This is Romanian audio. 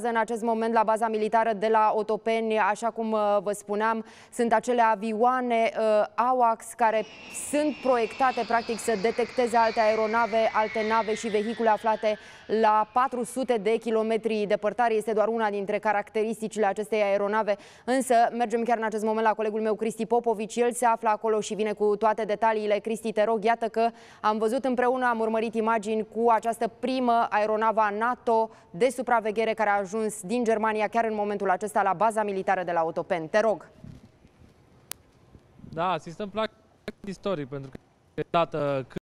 debarchează în acest moment la baza militară de la Otopeni, așa cum vă spuneam, sunt acele avioane AWACS care sunt proiectate practic să detecteze alte aeronave, alte nave și vehicule aflate la 400 de kilometri departare. Este doar una dintre caracteristicile acestei aeronave, însă mergem chiar în acest moment la colegul meu Cristi Popovici. El se află acolo și vine cu toate detaliile. Cristi, te rog, iată că am văzut împreună, am urmărit imagini cu această primă aeronavă a NATO de supraveghere care a ajuns din Germania chiar în momentul acesta la baza militară de la Otopeni. Te rog. Da, asistăm practic istoric, pentru că dată